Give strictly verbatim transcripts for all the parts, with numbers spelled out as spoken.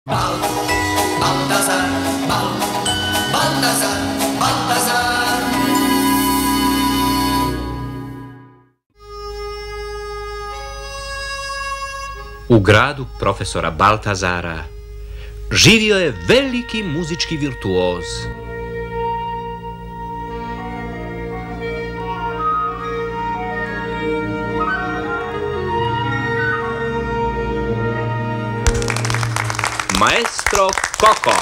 Bal, Balthazar, bal, Balthazar, Balthazar. U gradu profesora Balthazara živio je veliki muzički virtuoz. Maestro Koko.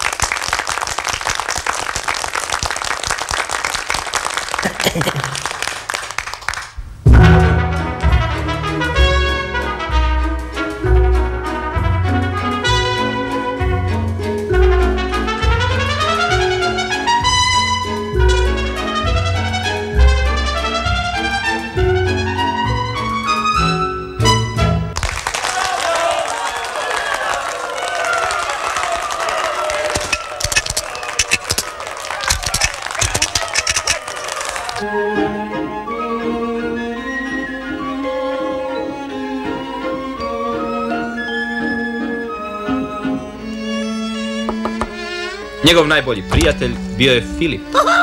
Njegov najbolji prijatelj bio je Filip.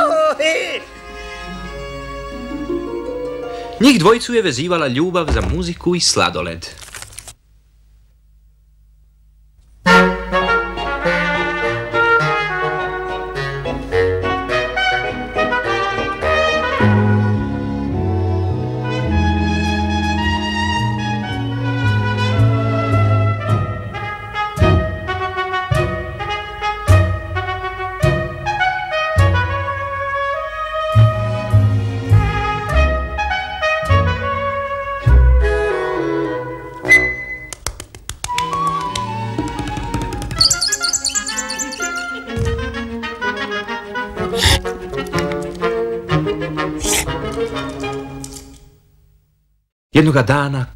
Njih dvojicu je vezivala ljubav za muziku i sladoled. Jednoga dana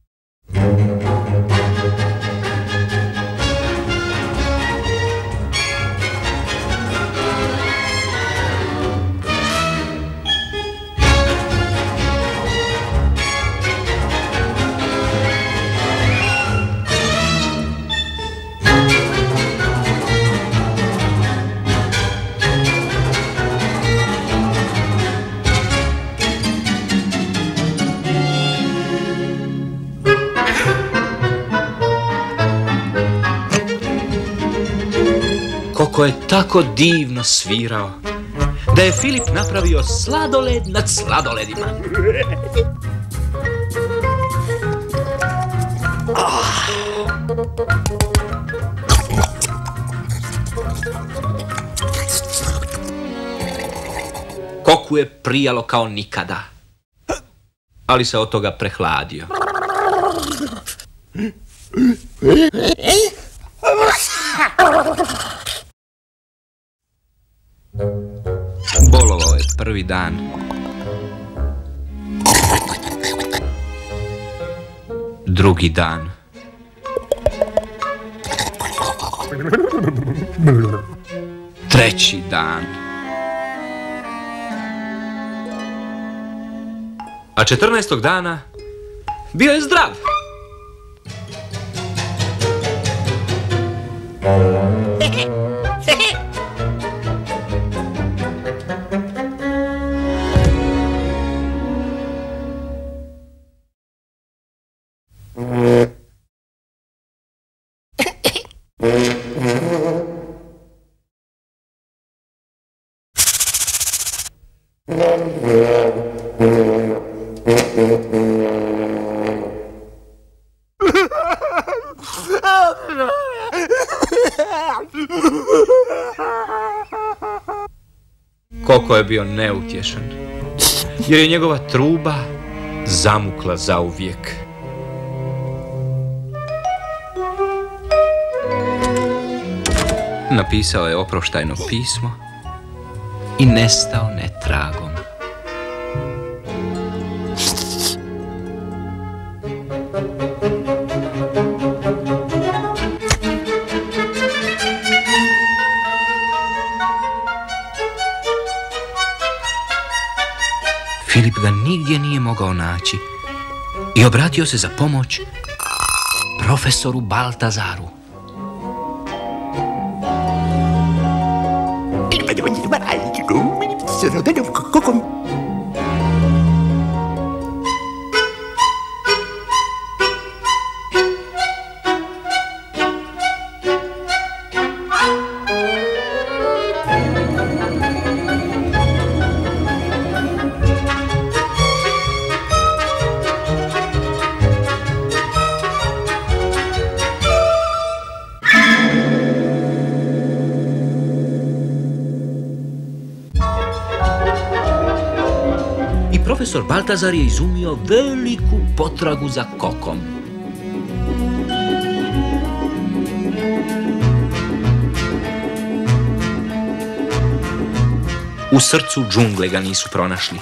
Koko je tako divno svirao da je Filip napravio sladoled nad sladoledima. Koku je prijalo kao nikada, ali se od toga prehladio. Bolovao je prvi dan. Drugi dan. Treći dan. A četrnaestog dana bio je zdrav. Koko je bio neutješan, jer je njegova truba zamukla zauvijek. Napisao je oproštajno pismo i nestao netragom. Filip ga nigdje nije mogao naći i obratio se za pomoć profesoru Balthazaru. Profesor Balthazar je izumio veliku potragu za Kokom. U srcu džungle ga nisu pronašli.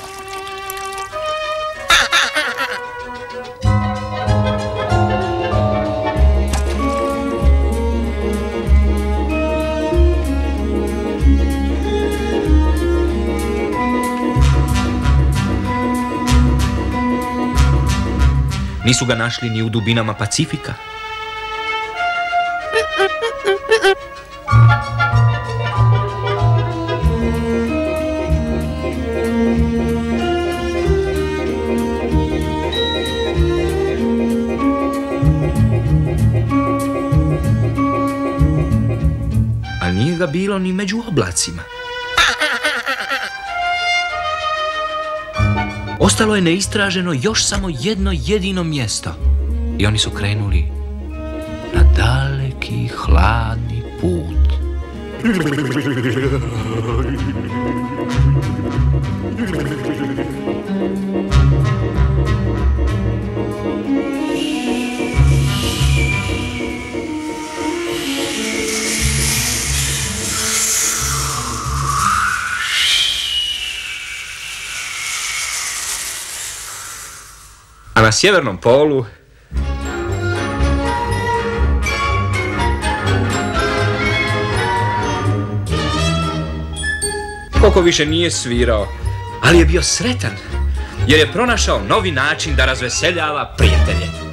Nisu ga našli ni u dubinama Pacifika. A nije ga bilo ni među oblacima. Ostalo je neistraženo još samo jedno jedino mjesto. I oni su krenuli na daleki, hladni put. A na sjevernom polu Koko više nije svirao, ali je bio sretan jer je pronašao novi način da razveseljava prijatelje.